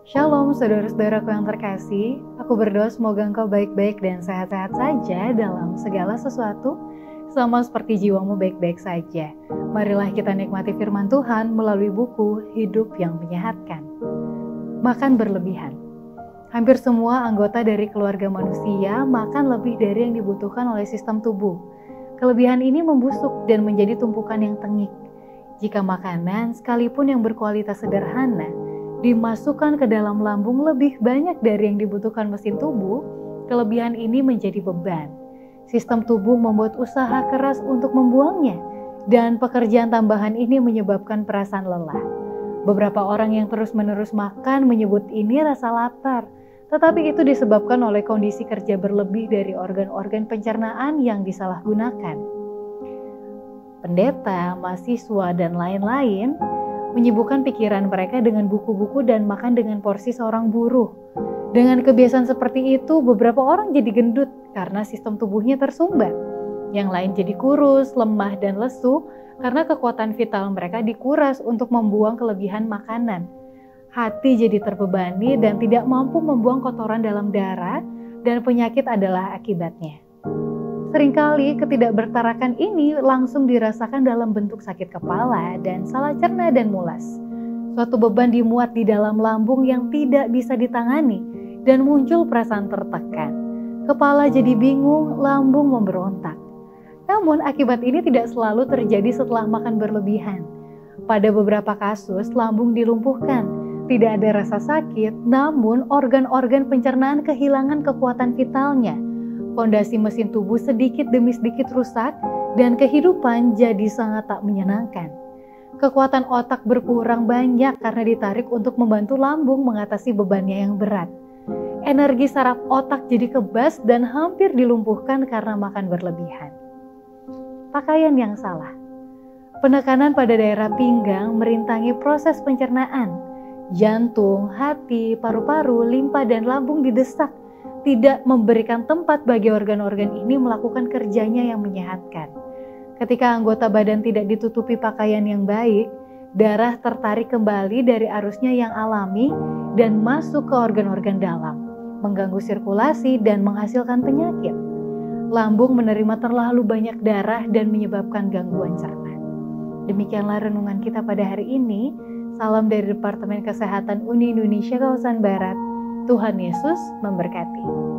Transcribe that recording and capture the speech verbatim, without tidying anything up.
Shalom saudara-saudaraku yang terkasih, aku berdoa semoga engkau baik-baik dan sehat-sehat saja dalam segala sesuatu, sama seperti jiwamu baik-baik saja. Marilah kita nikmati firman Tuhan melalui buku Hidup yang Menyehatkan. Makan berlebihan. Hampir semua anggota dari keluarga manusia makan lebih dari yang dibutuhkan oleh sistem tubuh. Kelebihan ini membusuk dan menjadi tumpukan yang tengik. Jika makanan, sekalipun yang berkualitas sederhana, dimasukkan ke dalam lambung lebih banyak dari yang dibutuhkan mesin tubuh, kelebihan ini menjadi beban. Sistem tubuh membuat usaha keras untuk membuangnya, dan pekerjaan tambahan ini menyebabkan perasaan lelah. Beberapa orang yang terus-menerus makan menyebut ini rasa lapar, tetapi itu disebabkan oleh kondisi kerja berlebih dari organ-organ pencernaan yang disalahgunakan. Pendeta, mahasiswa, dan lain-lain menyibukkan pikiran mereka dengan buku-buku dan makan dengan porsi seorang buruh. Dengan kebiasaan seperti itu, beberapa orang jadi gendut karena sistem tubuhnya tersumbat. Yang lain jadi kurus, lemah, dan lesu karena kekuatan vital mereka dikuras untuk membuang kelebihan makanan. Hati jadi terbebani dan tidak mampu membuang kotoran dalam darah, dan penyakit adalah akibatnya. Seringkali ketidakbertarakan ini langsung dirasakan dalam bentuk sakit kepala dan salah cerna dan mulas. Suatu beban dimuat di dalam lambung yang tidak bisa ditangani dan muncul perasaan tertekan. Kepala jadi bingung, lambung memberontak. Namun akibat ini tidak selalu terjadi setelah makan berlebihan. Pada beberapa kasus lambung dilumpuhkan, tidak ada rasa sakit, namun organ-organ pencernaan kehilangan kekuatan vitalnya. Fondasi mesin tubuh sedikit demi sedikit rusak dan kehidupan jadi sangat tak menyenangkan. Kekuatan otak berkurang banyak karena ditarik untuk membantu lambung mengatasi bebannya yang berat. Energi saraf otak jadi kebas dan hampir dilumpuhkan karena makan berlebihan. Pakaian yang salah. Penekanan pada daerah pinggang merintangi proses pencernaan. Jantung, hati, paru-paru, limpa, dan lambung didesak, tidak memberikan tempat bagi organ-organ ini melakukan kerjanya yang menyehatkan. Ketika anggota badan tidak ditutupi pakaian yang baik, darah tertarik kembali dari arusnya yang alami dan masuk ke organ-organ dalam, mengganggu sirkulasi dan menghasilkan penyakit. Lambung menerima terlalu banyak darah dan menyebabkan gangguan cerna. Demikianlah renungan kita pada hari ini. Salam dari Departemen Kesehatan Uni Indonesia Kawasan Barat. Tuhan Yesus memberkati.